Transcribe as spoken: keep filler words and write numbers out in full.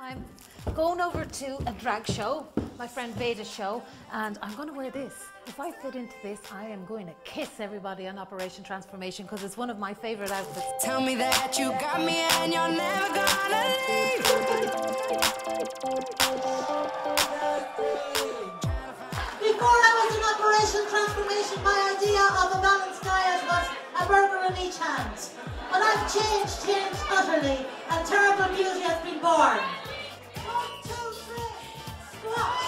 I'm going over to a drag show, my friend Veda's show, and I'm going to wear this. If I fit into this, I am going to kiss everybody on Operation Transformation because it's one of my favourite outfits. Tell me that you got me and you're never gonna leave. Before I was in Operation Transformation, my idea of a balanced diet was a burger in each hand. But I've changed, changed utterly, and terrible beauty has been born. One, two, three, squat.